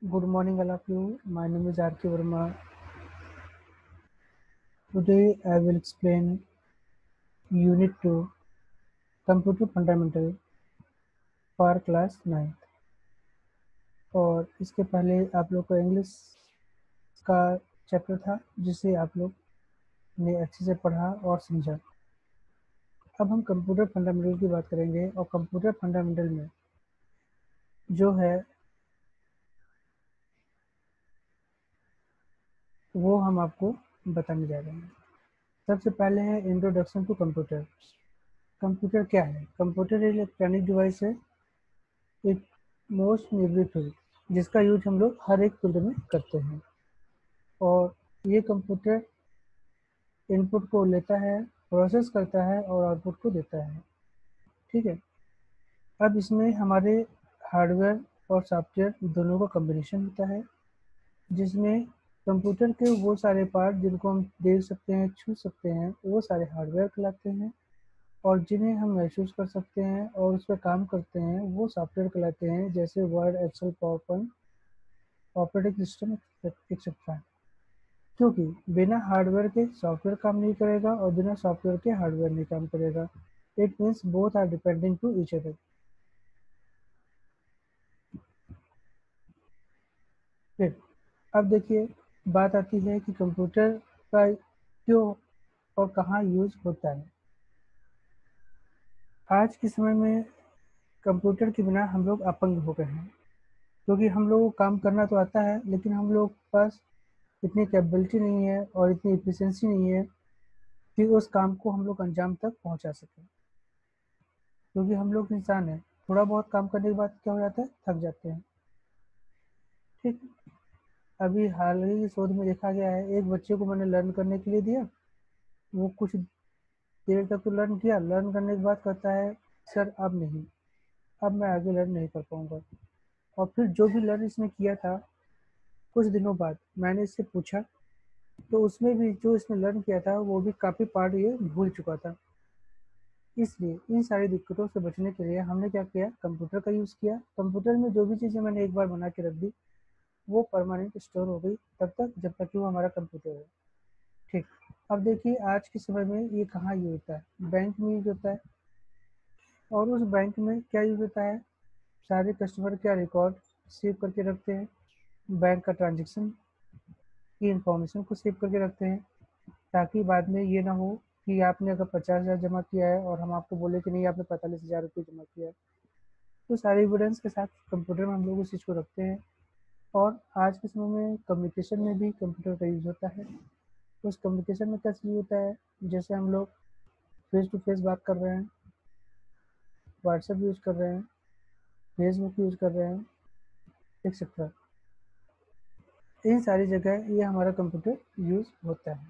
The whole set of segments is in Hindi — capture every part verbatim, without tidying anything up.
Good morning, all of you. My name is R K Verma. Today, I will explain Unit two Computer Fundamental for Class ninth. और इसके पहले आप लोग को इंग्लिश का चैप्टर था जिसे आप लोग ने अच्छे से पढ़ा और समझा। अब हम कंप्यूटर फंडामेंटल की बात करेंगे और कंप्यूटर फंडामेंटल में जो है वो हम आपको बताने जा रहे हैं। सबसे पहले है इंट्रोडक्शन टू कंप्यूटर। कंप्यूटर क्या है? कंप्यूटर इलेक्ट्रॉनिक डिवाइस है, एक मोस्ट यूज्ड टूल जिसका यूज हम लोग हर एक फील्ड में करते हैं। और ये कंप्यूटर इनपुट को लेता है, प्रोसेस करता है और आउटपुट को देता है। ठीक है। अब इसमें हमारे हार्डवेयर और सॉफ्टवेयर दोनों का कॉम्बिनेशन होता है, जिसमें कंप्यूटर के वो सारे पार्ट जिनको हम देख सकते हैं, छू सकते हैं, वो सारे हार्डवेयर कहलाते हैं, और जिन्हें हम महसूस कर सकते हैं और उस पर काम करते हैं वो सॉफ्टवेयर कहलाते हैं, जैसे word, excel, power point, operating system etcetera. क्योंकि बिना हार्डवेयर के सॉफ्टवेयर काम नहीं करेगा और बिना सॉफ्टवेयर के हार्डवेयर नहीं काम करेगा। It means both are depending to each other. फिर अब देखिए, बात आती है कि कंप्यूटर का क्यों और कहाँ यूज होता है। आज के समय में कंप्यूटर के बिना हम लोग अपंग हो गए हैं, क्योंकि हम लोग को काम करना तो आता है लेकिन हम लोग के पास इतनी कैपेबिलिटी नहीं है और इतनी एफिशिएंसी नहीं है कि उस काम को हम लोग अंजाम तक पहुंचा सकें। क्योंकि हम लोग इंसान हैं, थोड़ा बहुत काम करने के बाद क्या हो जाता है, थक जाते हैं। ठीक। अभी हाल ही की शोध में देखा गया है, एक बच्चे को मैंने लर्न करने के लिए दिया, वो कुछ देर तक तो लर्न किया, लर्न करने के बाद कहता है सर अब नहीं, अब मैं आगे लर्न नहीं कर पाऊंगा। और फिर जो भी लर्न इसने किया था, कुछ दिनों बाद मैंने इससे पूछा तो उसमें भी जो इसने लर्न किया था वो भी काफ़ी पार्ट ये भूल चुका था। इसलिए इन सारी दिक्कतों से बचने के लिए हमने क्या किया, कंप्यूटर का यूज़ किया। कंप्यूटर में जो भी चीज़ें मैंने एक बार बना के रख दी वो परमानेंट स्टोर हो गई, तब तक जब तक कि वो हमारा कंप्यूटर है। ठीक। अब देखिए, आज के समय में ये कहाँ यूज होता है, बैंक में यूज होता है। और उस बैंक में क्या यूज होता है, सारे कस्टमर का रिकॉर्ड सेव करके रखते हैं, बैंक का ट्रांजेक्शन की इंफॉर्मेशन को सेव करके रखते हैं, ताकि बाद में ये ना हो कि आपने अगर पचास हज़ार जमा किया है और हम आपको बोले कि नहीं आपने पैंतालीस हज़ार रुपये जमा किया है। तो सारे एविडेंस के साथ कंप्यूटर में हम लोग उस चीज़ को रखते हैं। और आज के समय में कम्युनिकेशन में भी कंप्यूटर का यूज़ होता है। उस कम्युनिकेशन में क्या चीज़ होता है, जैसे हम लोग फेस टू फेस बात कर रहे हैं, व्हाट्सएप यूज़ कर रहे हैं, फेसबुक यूज़ कर रहे हैं, एक्सेट्रा। इन सारी जगह ये हमारा कंप्यूटर यूज़ होता है।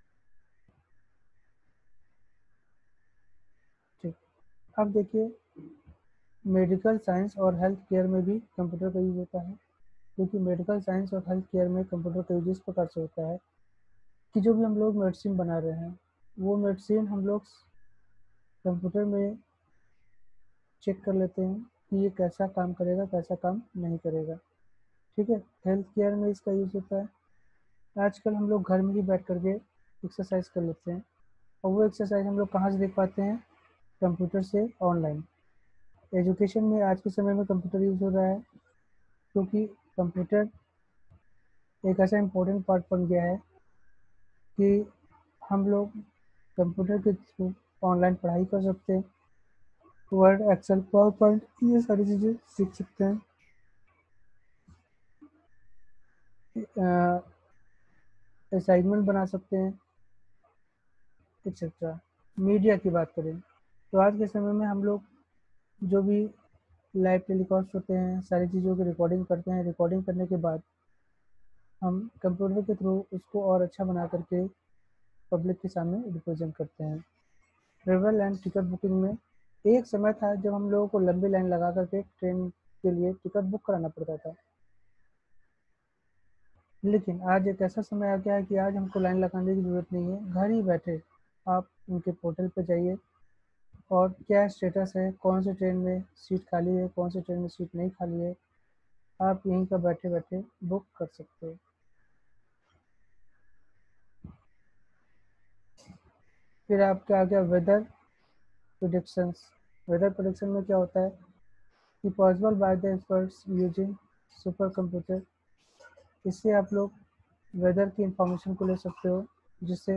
ठीक। अब देखिए, मेडिकल साइंस और हेल्थ केयर में भी कंप्यूटर का यूज़ होता है। क्योंकि मेडिकल साइंस और हेल्थ केयर में कंप्यूटर का यूज इस प्रकार से होता है कि जो भी हम लोग मेडिसिन बना रहे हैं, वो मेडिसिन हम लोग कंप्यूटर में चेक कर लेते हैं कि ये कैसा काम करेगा, कैसा काम नहीं करेगा। ठीक है। हेल्थ केयर में इसका यूज़ होता है। आजकल हम लोग घर में ही बैठ करके एक्सरसाइज कर लेते हैं, और वो एक्सरसाइज हम लोग कहाँ से देख पाते हैं, कंप्यूटर से ऑनलाइन। एजुकेशन में आज के समय में कंप्यूटर यूज़ हो रहा है, क्योंकि कंप्यूटर एक ऐसा इम्पोर्टेंट पार्ट बन गया है कि हम लोग कंप्यूटर के थ्रू ऑनलाइन पढ़ाई कर सकते हैं, वर्ड, एक्सेल, पावर पॉइंट, ये सारी चीज़ें सीख सकते हैं। असाइनमेंट बना सकते हैं, एक्सेट्रा। मीडिया की बात करें तो आज के समय में हम लोग जो भी लाइव टेलीकास्ट होते हैं, सारी चीज़ों की रिकॉर्डिंग करते हैं। रिकॉर्डिंग करने के बाद हम कंप्यूटर के थ्रू उसको और अच्छा बना करके पब्लिक के सामने रिप्रेजेंट करते हैं। ट्रेवल एंड टिकट बुकिंग में एक समय था जब हम लोगों को लंबी लाइन लगा करके ट्रेन के लिए टिकट बुक कराना पड़ता था, लेकिन आज एक ऐसा समय आ गया है कि आज हमको लाइन लगाने की ज़रूरत नहीं है। घर ही बैठे आप उनके पोर्टल पर जाइए और क्या स्टेटस है, कौन से ट्रेन में सीट खाली है, कौन से ट्रेन में सीट नहीं खाली है, आप यहीं का बैठे बैठे बुक कर सकते हो। फिर आपका आ गया वेदर प्रिडिक्शंस। वेदर प्रिडिक्शन में क्या होता है कि possible by the experts using super computer. इससे आप लोग वेदर की इंफॉर्मेशन को ले सकते हो, जिससे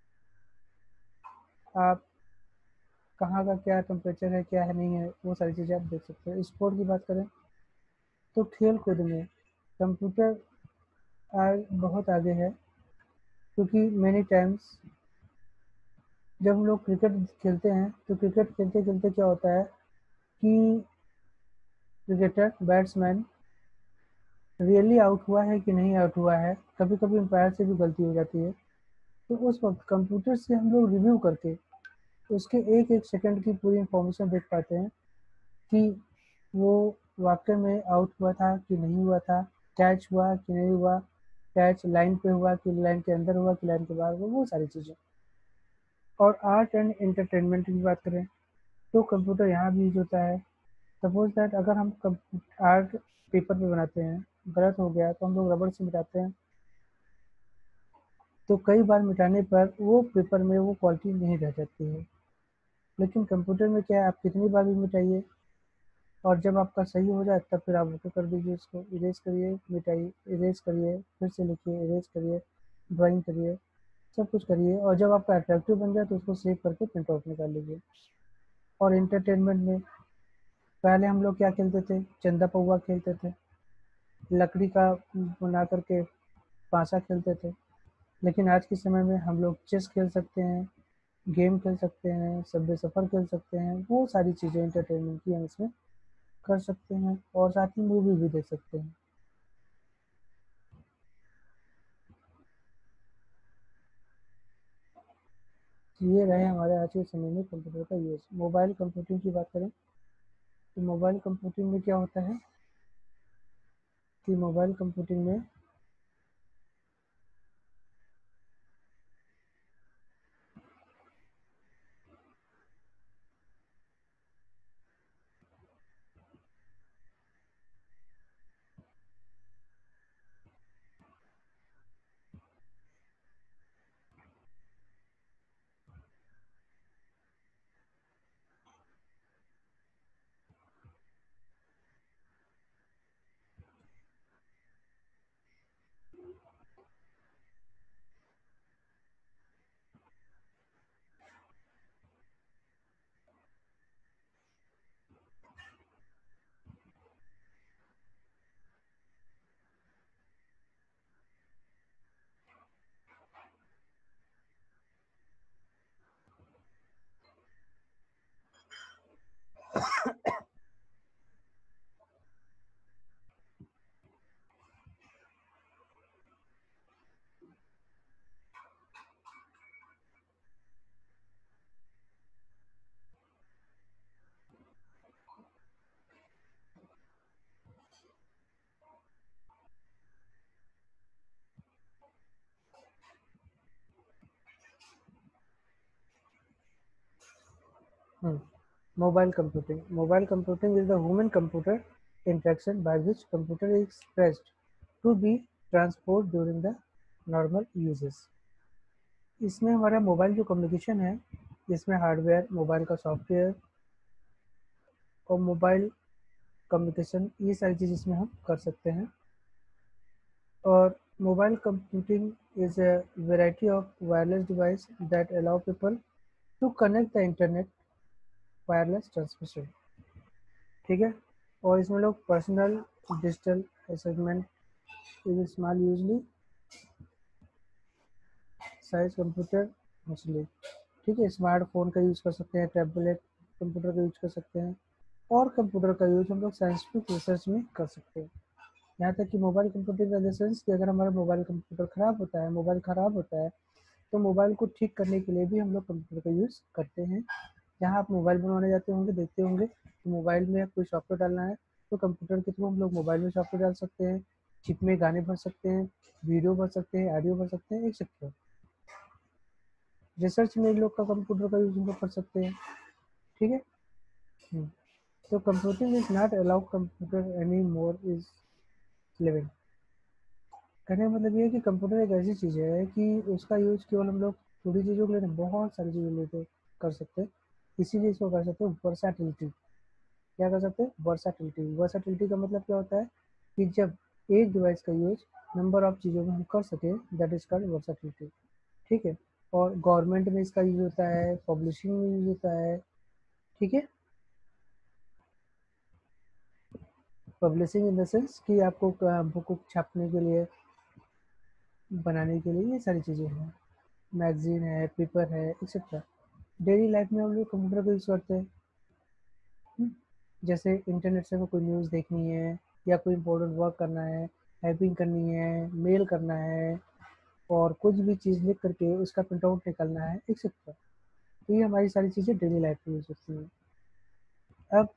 आप कहाँ का क्या टेम्परेचर है, क्या है नहीं है, वो सारी चीज़ें आप देख सकते हो। स्पोर्ट की बात करें तो खेल कूद में कंप्यूटर आज बहुत आगे है, क्योंकि मैनी टाइम्स जब हम लोग क्रिकेट खेलते हैं तो क्रिकेट खेलते खेलते क्या होता है कि क्रिकेटर बैट्समैन रियली आउट हुआ है कि नहीं आउट हुआ है, कभी कभी एम्पायर से भी गलती हो जाती है। तो उस वक्त कंप्यूटर से हम लोग रिव्यू करके उसके एक एक सेकंड की पूरी इंफॉर्मेशन देख पाते हैं कि वो वाकई में आउट हुआ था कि नहीं हुआ था, कैच हुआ कि नहीं हुआ, कैच लाइन पे हुआ कि लाइन के अंदर हुआ कि लाइन के बाहर हुआ, वो सारी चीज़ें। और आर्ट एंड एंटरटेनमेंट की बात करें तो कंप्यूटर यहाँ भी यूज होता है। सपोज दैट अगर हम आर्ट पेपर पे बनाते हैं, गलत हो गया तो हम लोग रबड़ से मिटाते हैं, तो कई बार मिटाने पर वो पेपर में वो क्वालिटी नहीं रह जाती है। लेकिन कंप्यूटर में क्या है, आप कितनी बार भी मिटाइए और जब आपका सही हो जाए तब फिर आप ओके कर दीजिए, उसको इरेज करिए, मिटाइए, इरेज करिए, फिर से लिखिए, इरेज करिए, ड्राइंग करिए, सब कुछ करिए, और जब आपका अट्रैक्टिव बन जाए तो उसको सेव करके प्रिंट आउट निकाल लीजिए। और इंटरटेनमेंट में पहले हम लोग क्या खेलते थे, चंदा पौवा खेलते थे, लकड़ी का बना करके पासा खेलते थे। लेकिन आज के समय में हम लोग चेस खेल सकते हैं, गेम खेल सकते हैं, सबवे सफ़र खेल सकते हैं, वो सारी चीज़ें एंटरटेनमेंट की हम इसमें कर सकते हैं, और साथ ही मूवी भी देख सकते हैं। ये रहे हमारे आज के समय में कंप्यूटर का यूज़। मोबाइल कंप्यूटिंग की बात करें तो मोबाइल कंप्यूटिंग में क्या होता है कि मोबाइल कंप्यूटिंग में mobile computing mobile computing is the human computer interaction by which computer is expressed to be transport during the normal uses। इसमें हमारा मोबाइल जो कम्युनिकेशन है, इसमें हार्डवेयर, मोबाइल का सॉफ्टवेयर और मोबाइल कम्युनिकेशन, ये सारी चीज़ इसमें हम कर सकते हैं। और mobile computing is a variety of wireless device that allow people to connect the internet wireless transmission. ठीक है। और इसमें लोग personal digital assessment is small usually size computer मछली। ठीक है। स्मार्टफोन का यूज़ कर सकते हैं, टैबलेट कंप्यूटर का यूज कर सकते हैं, और कंप्यूटर का यूज हम लोग साइंटिफिक रिसर्च में कर सकते हैं। यहाँ तक कि मोबाइल कंप्यूटिंग का सेंस कि अगर हमारा मोबाइल कंप्यूटर ख़राब होता है, मोबाइल ख़राब होता है, तो मोबाइल को ठीक करने के लिए भी हम लोग कंप्यूटर का यूज़ करते हैं। जहाँ आप मोबाइल बनवाने जाते होंगे, देखते होंगे तो मोबाइल में कोई सॉफ्टवेयर डालना है तो कंप्यूटर के थ्रू हम लोग मोबाइल में सॉफ्टवेयर डाल सकते हैं, चिप में गाने भर सकते हैं, वीडियो भर सकते हैं, ऑडियो भर सकते हैं, एक्सेट्रा। रिसर्च में इन लोग का कंप्यूटर का यूज हम लोग कर सकते हैं। ठीक है। हम्म। तो computing is not allowed computer any more is living. कहने का मतलब ये है कि कंप्यूटर एक ऐसी चीज़ है कि उसका यूज केवल हम लोग थोड़ी चीज़ों के लिए नहीं, बहुत सारी चीज़ों के लिए कर सकते हैं। इसीलिए इसको कर सकते हैं वर्साटिलिटी। क्या कर सकते हैं? वर्साटिलिटी। वर्साटिलिटी का मतलब क्या होता है कि जब एक डिवाइस का यूज नंबर ऑफ चीज़ों में हम कर सकें, दैट इज कॉल्ड वर्साटिलिटी। ठीक है। और गवर्नमेंट में इसका यूज होता है, पब्लिशिंग में यूज होता है। ठीक है। पब्लिशिंग इन द सेंस कि आपको बुक छापने के लिए, बनाने के लिए, ये सारी चीज़ें हैं। मैगजीन है, पेपर है, एक्सेट्रा। डेली लाइफ में हम लोग कंप्यूटर का यूज़ करते हैं। हम्म, जैसे इंटरनेट से हमें कोई न्यूज़ देखनी है, या कोई इम्पोर्टेंट वर्क करना है, टाइपिंग करनी है, मेल करना है, और कुछ भी चीज़ लिख करके उसका प्रिंट आउट निकालना है, एक्सेट्रा। तो ये हमारी सारी चीज़ें डेली लाइफ में यूज़ होती हैं। अब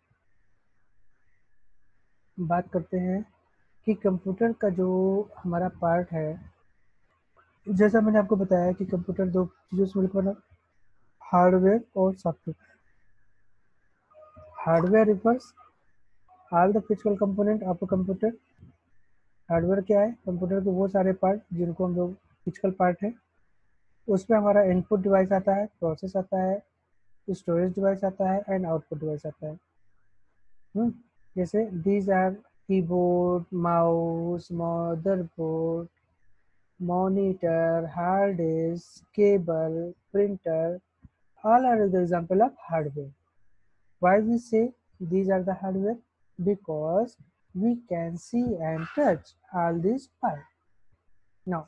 बात करते हैं कि कंप्यूटर का जो हमारा पार्ट है, जैसा मैंने आपको बताया कि कंप्यूटर दो चीज़ों से मिलकर बना, हार्डवेयर और software. Hardware refers all the physical component of a computer. Hardware क्या है? कंप्यूटर के वो सारे पार्ट जिनको हम लोग फिजिकल पार्ट है। उसमें हमारा इनपुट डिवाइस आता है, प्रोसेस आता है, स्टोरेज डिवाइस आता है, एंड आउटपुट डिवाइस आता है। हम्म, जैसे these are keyboard, mouse, motherboard, monitor, hard disk, cable, printer, all are the example of hardware. Why we say these are the hardware? Because we can see and touch all these parts. Now,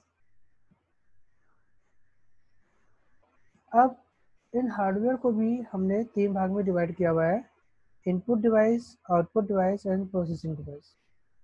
अब इन हार्डवेयर को भी हमने तीन भाग में डिवाइड किया हुआ है: input device, output device and processing device.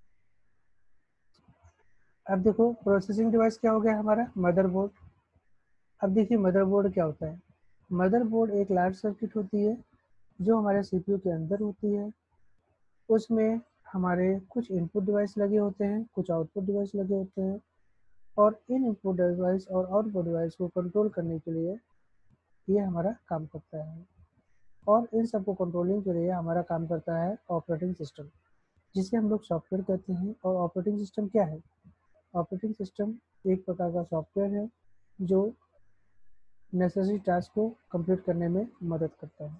अब देखो, प्रोसेसिंग डिवाइस क्या हो गया हमारा? मदरबोर्ड। अब देखिए मदरबोर्ड क्या होता है। मदरबोर्ड एक लार्ज सर्किट होती है जो हमारे सीपीयू के अंदर होती है। उसमें हमारे कुछ इनपुट डिवाइस लगे होते हैं, कुछ आउटपुट डिवाइस लगे होते हैं, और इन इनपुट डिवाइस और आउटपुट डिवाइस को कंट्रोल करने के लिए ये हमारा काम करता है। और इन सबको कंट्रोलिंग के लिए हमारा काम करता है ऑपरेटिंग सिस्टम, जिसे हम लोग सॉफ्टवेयर कहते हैं। और ऑपरेटिंग सिस्टम क्या है? ऑपरेटिंग सिस्टम एक प्रकार का सॉफ्टवेयर है जो नेसेसरी टास्क को कंप्लीट करने में मदद करता है।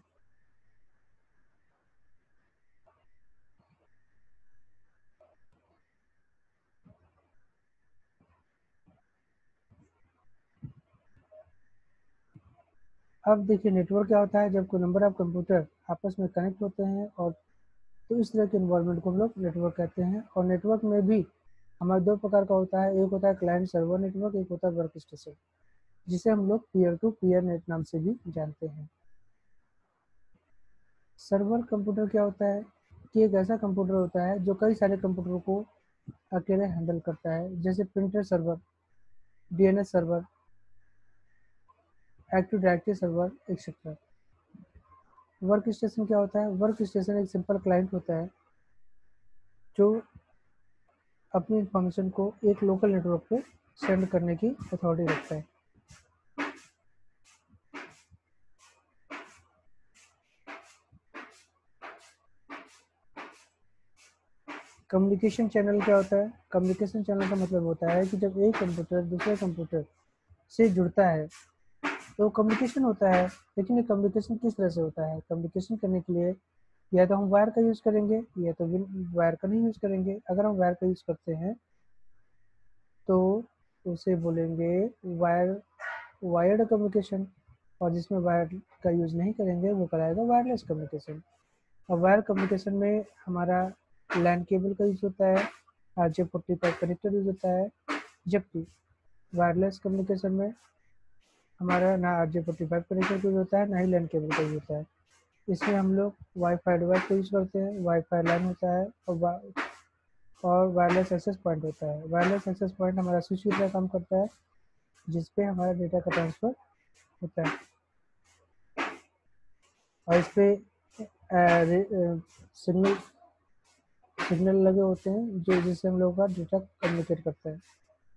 अब देखिए नेटवर्क क्या होता है। जब कोई नंबर ऑफ कंप्यूटर आपस में कनेक्ट होते हैं, और तो इस तरह के इन्वायरमेंट को हम लोग नेटवर्क कहते हैं। और नेटवर्क में भी हमारे दो प्रकार का होता है। एक होता है क्लाइंट सर्वर नेटवर्क, एक होता है वर्क स्टेशन, जिसे हम लोग पीयर टू पीयर नेट नाम से भी जानते हैं। सर्वर कंप्यूटर क्या होता है कि एक ऐसा कंप्यूटर होता है जो कई सारे कंप्यूटरों को अकेले हैंडल करता है, जैसे printer server, DNS server, active directory server, etcetera. Work station क्या होता है? वर्क स्टेशन एक सिंपल क्लाइंट होता है जो अपनी इन्फॉर्मेशन को एक लोकल नेटवर्क पे सेंड करने की अथॉरिटी रखता है। कम्युनिकेशन चैनल क्या होता है? कम्युनिकेशन चैनल का मतलब होता है कि जब एक कंप्यूटर दूसरे कंप्यूटर से जुड़ता है तो कम्युनिकेशन होता है। लेकिन ये कम्युनिकेशन किस तरह से होता है? कम्युनिकेशन करने के लिए या तो हम वायर का यूज़ करेंगे, या तो वायर का नहीं यूज़ करेंगे। अगर हम वायर का यूज़ करते हैं तो उसे बोलेंगे वायर वायर्ड कम्युनिकेशन, और जिसमें वायर का यूज़ नहीं करेंगे वो कराएगा वायरलेस कम्युनिकेशन। और वायर कम्युनिकेशन में हमारा लैन केबल का यूज़ होता है, R J forty five connector use होता है। जबकि वायरलेस कम्युनिकेशन में हमारा ना R J forty five connector का यूज़ होता है, ना ही लैन केबल का यूज़ होता है। इसमें हम लोग वाईफाई डिवाइस का यूज़ करते हैं, वाईफाई लाइन होता है, और और वायरलेस एक्सेस पॉइंट होता है। वायरलेस एक्सेस पॉइंट हमारा स्विच की तरह काम करता है, जिसपे हमारा डेटा का ट्रांसफ़र होता है। और इस पर सिग्नल सिग्नल लगे होते हैं जो जिससे हम लोगों का डेटा कम्युनिकेट करता है।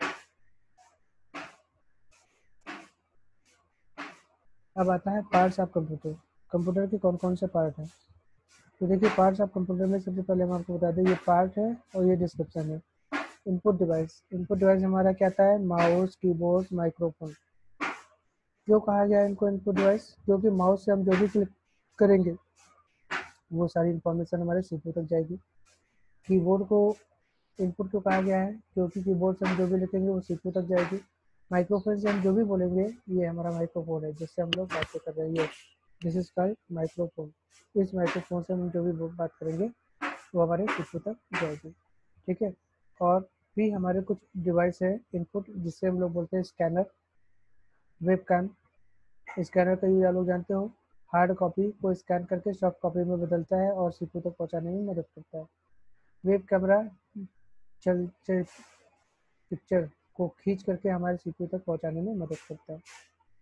अब आता है पार्ट्स ऑफ कंप्यूटर। कंप्यूटर के कौन कौन से पार्ट हैं? तो देखिए, पार्ट्स ऑफ कंप्यूटर में सबसे पहले हम आपको बता दें, ये पार्ट है और ये डिस्क्रिप्शन है। इनपुट डिवाइस, इनपुट डिवाइस हमारा क्या आता है, माउस, कीबोर्ड, माइक्रोफोन। क्यों कहा गया इनको इनपुट डिवाइस, क्योंकि माउस से हम जो भी क्लिक करेंगे वो सारी इंफॉर्मेशन हमारे सीपीयू तक जाएगी। कीबोर्ड को इनपुट क्यों कहा गया है, क्योंकि कीबोर्ड से हम जो भी लिखेंगे वो सीपीयू तक जाएगी। माइक्रोफोन से हम जो भी बोलेंगे, ये हमारा माइक्रोफोन है जिससे हम लोग बातें कर रहे हैं, ये दिस इज कॉल्ड माइक्रोफोन। इस माइक्रोफोन से हम जो भी बात करेंगे वो हमारे सीपीयू तक जाएगी, ठीक है। और भी हमारे कुछ डिवाइस है इनपुट, जिससे हम लोग बोलते हैं स्कैनर, वेब कैम। स्कैनर का यूज आप लोग जानते हो, हार्ड कॉपी को स्कैन करके सॉफ्ट कॉपी में बदलता है और सीपीयू तक पहुंचाने में मदद करता है। वेब कैमरा चल चल पिक्चर को खींच करके हमारे सीपीयू तक पहुंचाने में मदद करता है।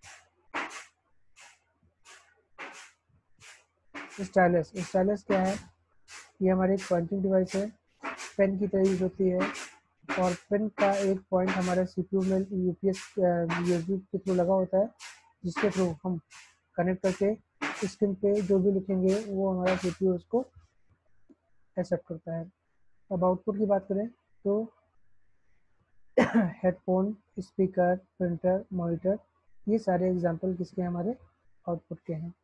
स्टाइलस, स्टाइलस क्या है, ये हमारी एक पॉइंटिंग डिवाइस है, पेन की तरह यूज होती है। और पेन का एक पॉइंट हमारे सीपीयू में यूपीएस यूएसबी के थ्रू लगा होता है, जिसके थ्रू हम कनेक्ट करके स्क्रीन पे जो भी लिखेंगे वो हमारा सीपीयू उसको एक्सेप्ट करता है। अब आउटपुट की बात करें तो हेडफोन, स्पीकर, प्रिंटर, मॉनिटर, ये सारे एग्जाम्पल किसके हमारे आउटपुट के हैं।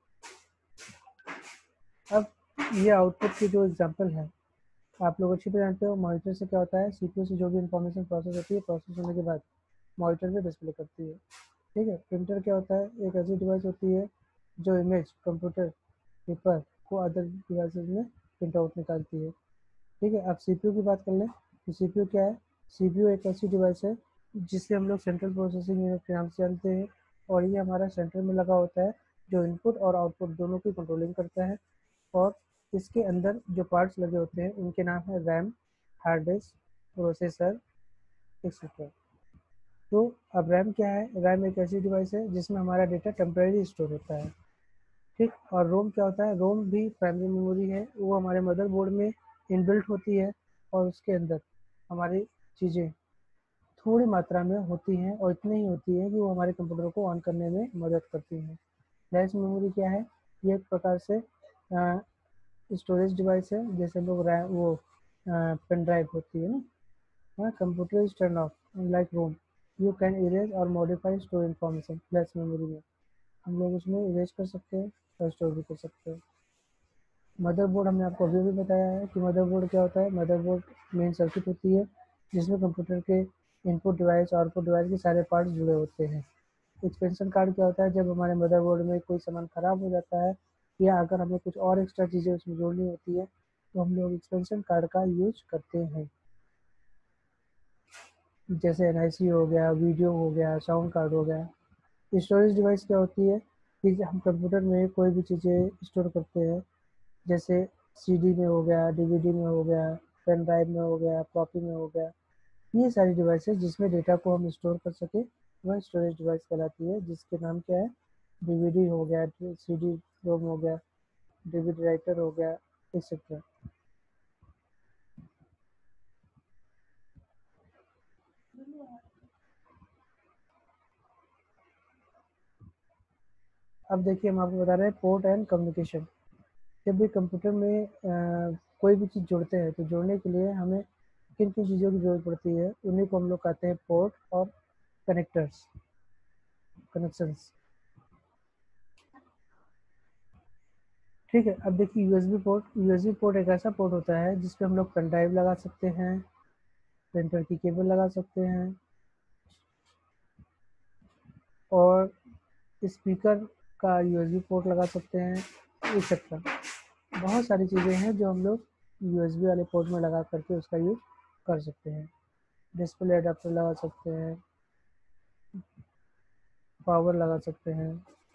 अब ये आउटपुट के जो एग्जाम्पल हैं आप लोग अच्छी तरह जानते हो। मॉनिटर से क्या होता है, सीपीयू से जो भी इंफॉर्मेशन प्रोसेस होती है, प्रोसेस होने के बाद मॉनिटर पे डिस्प्ले करती है, ठीक है। प्रिंटर क्या होता है, एक ऐसी डिवाइस होती है जो इमेज, कंप्यूटर, पेपर को अदर डिवाइसेस में प्रिंट आउट निकालती है, ठीक है। अब सीपीयू की बात कर लें तो सीपीयू क्या है, सीपीयू एक ऐसी डिवाइस है जिसे हम लोग सेंट्रल प्रोसेसिंग यूनिट के नाम से जानते हैं, और ये हमारा सेंटर में लगा होता है जो इनपुट और आउटपुट दोनों की कंट्रोलिंग करता है। और इसके अंदर जो पार्ट्स लगे होते हैं उनके नाम है RAM, hard disk, processor, etcetera. तो अब रैम क्या है, रैम एक ऐसी डिवाइस है जिसमें हमारा डेटा टेम्परेरी स्टोर होता है, ठीक। और रोम क्या होता है, रोम भी प्राइमरी मेमोरी है, वो हमारे मदरबोर्ड में इनबिल्ट होती है और उसके अंदर हमारी चीज़ें थोड़ी मात्रा में होती हैं और इतनी ही होती है कि वो हमारे कंप्यूटर को ऑन करने में मदद करती हैं। फ्लैश मेमोरी क्या है, ये एक प्रकार से स्टोरेज डिवाइस है, जैसे लोग वो पेन ड्राइव होती है ना। Computer is turn off like ROM, you can erase or modify store information. Flash memory में हम लोग उसमें इरेज कर सकते हैं और स्टोर भी कर सकते हैं। मदरबोर्ड हमने आपको अभी भी बताया है कि मदरबोर्ड क्या होता है, मदरबोर्ड मेन सर्किट होती है जिसमें कंप्यूटर के इनपुट डिवाइस और आउटपुट डिवाइस के सारे पार्ट्स जुड़े होते हैं। एक्सपेंशन कार्ड क्या होता है, जब हमारे मदरबोर्ड में कोई सामान ख़राब हो जाता है या अगर हमें कुछ और एक्स्ट्रा चीज़ें उसमें जोड़नी होती है तो हम लोग एक्सपेंशन कार्ड का यूज करते हैं, जैसे एन आई सी हो गया, वीडियो हो गया, साउंड कार्ड हो गया। स्टोरेज डिवाइस क्या होती है कि हम कंप्यूटर में कोई भी चीज़ें स्टोर करते हैं, जैसे सीडी में हो गया, डीवीडी में हो गया, पेन ड्राइव में हो गया, फ्लॉपी में हो गया। ये सारी डिवाइसेस जिसमें डेटा को हम स्टोर कर सके वह स्टोरेज डिवाइस कहलाती है, जिसके नाम क्या है, डीवीडी हो गया, सीडी रोम हो गया, डीवीडी राइटर हो गया, एक्सेट्रा। अब देखिए हम आपको बता रहे हैं पोर्ट एंड कम्युनिकेशन। जब भी कंप्यूटर में आ, कोई भी चीज़ जोड़ते हैं तो जोड़ने के लिए हमें किन किन चीज़ों की जरूरत पड़ती है, उन्हीं को हम लोग कहते हैं पोर्ट और कनेक्टर्स, कनेक्शंस, ठीक है। अब देखिए यूएसबी पोर्ट, यूएसबी पोर्ट एक ऐसा पोर्ट होता है जिसपे हम लोग पेन ड्राइव लगा सकते हैं, प्रिंटर की केबल लगा सकते हैं और स्पीकर का यूएसबी पोर्ट लगा सकते हैं, एक्सेट्रा। बहुत सारी चीज़ें हैं जो हम लोग यूएसबी वाले पोर्ट में लगा करके उसका यूज कर सकते हैं। डिस्प्ले अडाप्टर लगा सकते हैं, पावर लगा सकते हैं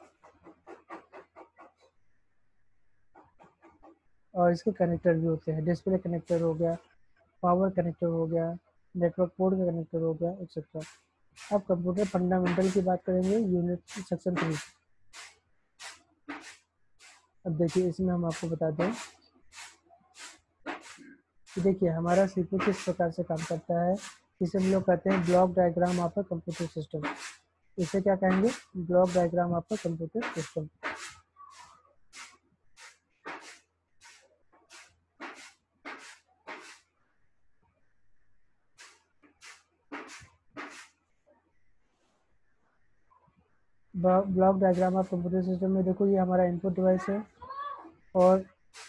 और इसके कनेक्टर भी होते हैं। डिस्प्ले कनेक्टर हो गया, पावर कनेक्टर हो गया, नेटवर्क पोर्ट का कनेक्टर हो गया, एक्सेट्रा। अब कंप्यूटर फंडामेंटल की बात करेंगे, यूनिट सेक्शन थ्री। अब देखिए इसमें हम आपको बता दें कि देखिए हमारा सीपीयू किस प्रकार से काम करता है। इसे हम लोग कहते हैं block diagram of a computer system. इसे क्या कहेंगे, block diagram of a computer system. Block diagram of computer system में देखो, ये हमारा इनपुट डिवाइस है और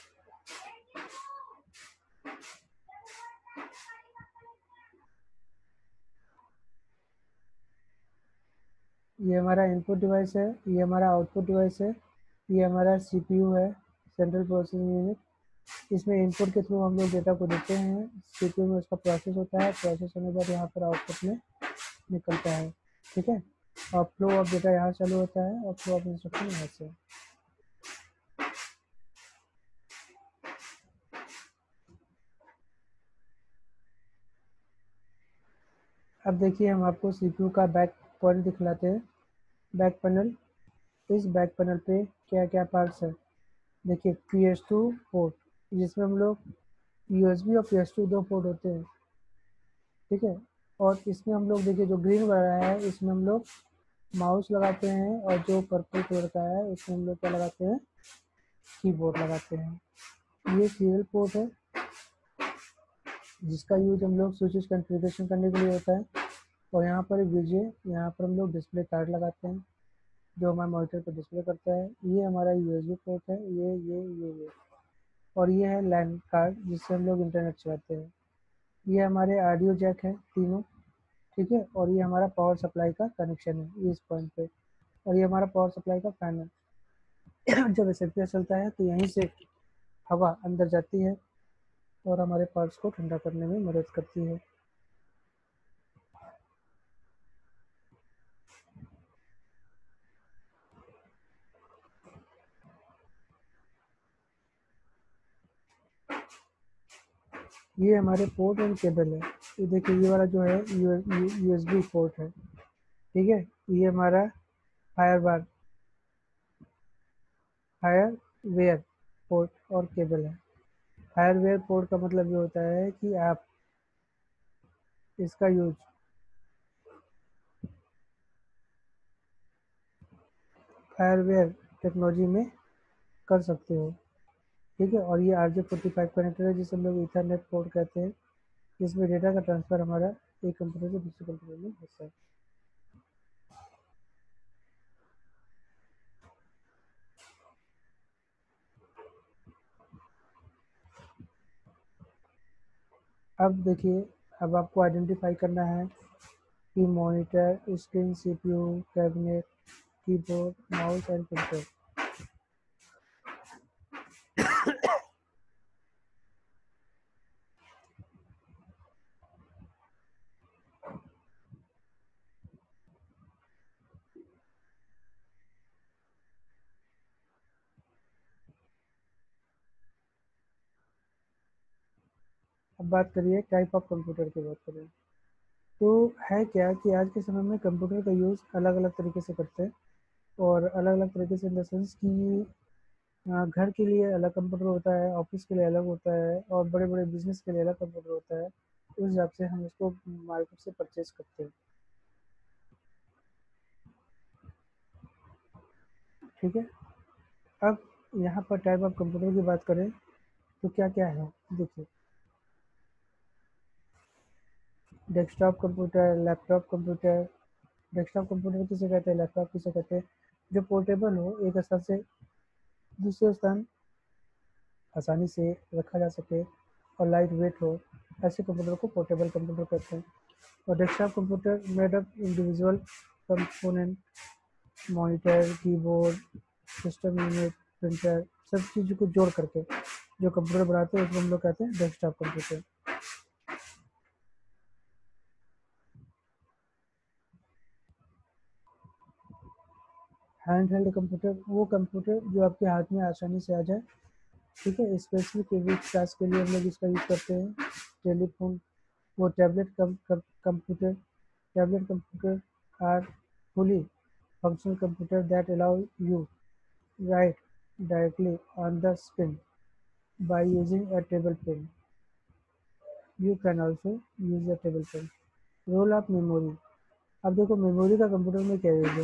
ये हमारा इनपुट डिवाइस है, ये हमारा आउटपुट डिवाइस है, ये हमारा सीपीयू है, सेंट्रल प्रोसेसिंग यूनिट। इसमें इनपुट के थ्रू हम लोग डेटा को देते हैं, सीपीयू में उसका प्रोसेस होता है, प्रोसेस होने के बाद यहाँ पर आउटपुट में निकलता है। ठीक है, और फ्लो ऑफ डेटा यहाँ चालू होता है और फ्लो ऑफ इंस्ट्रक्शन यहाँ से। अब देखिए, हम आपको सीपीयू का बैक पैनल दिखलाते हैं। बैक पैनल, इस बैक पैनल पे क्या क्या पार्ट्स है। देखिए, पी एस टू पोर्ट, जिसमें हम लोग यूएसबी और पी एस टू दो पोर्ट होते हैं। ठीक है, और इसमें हम लोग देखिए जो ग्रीन वाला है, इसमें हम लोग माउस लगाते हैं, और जो पर्पल कलर का है इसमें हम लोग क्या लगाते हैं, कीबोर्ड लगाते हैं। ये सीरियल पोर्ट है, जिसका यूज हम लोग स्विचेस कॉन्फ़िगरेशन करने के लिए होता है। और यहाँ पर वीजे, यहाँ पर हम लोग डिस्प्ले कार्ड लगाते हैं, जो हमारे मॉनिटर पर डिस्प्ले करता है। ये हमारा यूएसबी पोर्ट है, ये ये ये ये और ये है लैन कार्ड, जिससे हम लोग इंटरनेट चलाते हैं। ये हमारे ऑडियो जैक है तीनों। ठीक है, और ये हमारा पावर सप्लाई का कनेक्शन है, ये इस पॉइंट पे। और ये हमारा पावर सप्लाई का फैन है। जब एसएफपीएस चलता है तो यहीं से हवा अंदर जाती है और हमारे पार्ट्स को ठंडा करने में मदद करती है। ये हमारे पोर्ट एंड केबल है। ये देखिए, ये वाला जो है यूएसबी पोर्ट है। ठीक है, ये हमारा फायर बार फायरवेयर पोर्ट और केबल है। फायरवेयर पोर्ट का मतलब ये होता है कि आप इसका यूज फायरवेयर टेक्नोलॉजी में कर सकते हो। ठीक है, और ये R J forty five connector है, जिसे हम लोग ईथरनेट पोर्ट कहते हैं। इसमें डेटा का ट्रांसफ़र हमारा एक कंप्यूटर से दूसरे कंप्यूटर में होता है। अब देखिए, अब आपको आइडेंटिफाई करना है कि monitor, screen, CPU, cabinet, keyboard, mouse and printer. अब बात करिए टाइप ऑफ कंप्यूटर की बात करें, तो है क्या कि आज के समय में कंप्यूटर का यूज़ अलग अलग तरीके से करते हैं। और अलग अलग तरीके से इन द सेंस कि अ, घर के लिए अलग कंप्यूटर होता है, ऑफिस के लिए अलग होता है, और बड़े बड़े बिजनेस के लिए अलग कंप्यूटर होता है। उस हिसाब से हम इसको मार्केट से परचेज करते हैं। ठीक है, अब यहाँ पर टाइप ऑफ कंप्यूटर की बात करें तो क्या क्या है। देखिए, desktop computer, laptop computer. Desktop computer किसे कहते हैं, लैपटॉप किसे कहते हैं, जो पोर्टेबल हो, एक स्थान से दूसरे स्थान आसानी से रखा जा सके और लाइट वेट हो, ऐसे कंप्यूटर को पोर्टेबल कंप्यूटर कहते हैं। और desktop computer made up individual component, monitor, keyboard, system unit, printer, सब चीज़ों को जोड़ करके जो कंप्यूटर बनाते हैं, उसको हम लोग कहते हैं desktop computer. Hand held computer, वो कंप्यूटर जो आपके हाथ में आसानी से आ जाए। ठीक है, स्पेशली क्यूबिक टास्क के लिए हम लोग इसका यूज़ करते हैं। टेलीफोन, वो tablet cum, cum, computer tablet computer are fully functional computer that allow you write directly on the screen by using a table pen. You can also use a table pen. Role of memory, अब देखो मेमोरी का कंप्यूटर में क्या यूज है।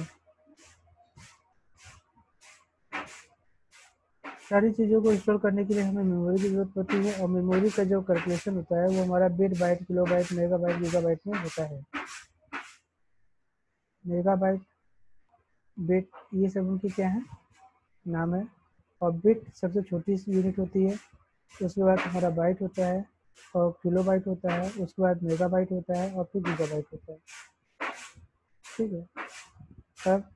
सारी चीज़ों को इंस्टॉल करने के लिए हमें मेमोरी की ज़रूरत पड़ती है, और मेमोरी का जो कैलकुलेशन होता है वो हमारा bit byte, kilo byte, mega byte, giga byte में होता है। मेगा बाइट बिट, ये सब उनके क्या है, नाम है। और बिट सबसे छोटी सी यूनिट होती है। उसके बाद हमारा बाइट होता है और किलो बाइट होता है, उसके बाद मेगा बाइट होता है और फिर गीगा बाइट होता है। ठीक है। अब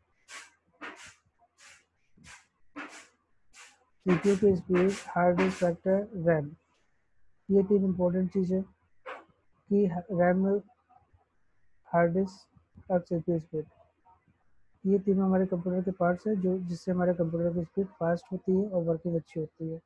सीपीयू की speed, hard disk factor, RAM, ये तीन इंपॉर्टेंट चीज़ है कि रैम, हार्ड डिस्क और सीपीयू स्पीड, ये तीनों हमारे कंप्यूटर के पार्ट्स हैं जो जिससे हमारे कंप्यूटर की स्पीड फास्ट होती है और वर्किंग अच्छी होती है।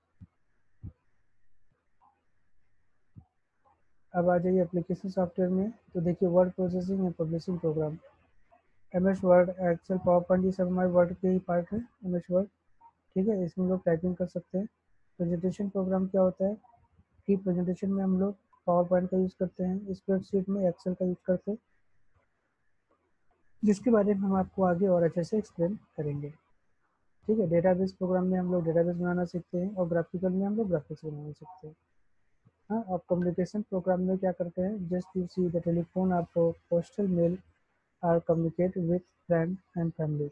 अब आ जाइए एप्लीकेशन सॉफ्टवेयर में। तो देखिए word processing and publishing program, M S word, excel, power point, ये सब हमारे वर्ड के ही पार्ट है, एम एस वर्ड। ठीक है, इसमें लोग टाइपिंग कर सकते हैं। प्रेजेंटेशन प्रोग्राम क्या होता है कि प्रेजेंटेशन में हम लोग पावर पॉइंट का यूज़ करते हैं, स्प्रेडशीट में एक्सेल का यूज़ करते हैं, जिसके बारे में हम आपको आगे और अच्छे से एक्सप्लेन करेंगे। ठीक है, डेटाबेस प्रोग्राम में हम लोग डेटाबेस बनाना सीखते हैं और ग्राफिकल में हम लोग ग्राफिक्स बनाना सीखते हैं। हाँ, और कम्युनिकेशन प्रोग्राम में क्या करते हैं, just you see the telephone, आपको postal mail or communicate with friend and family.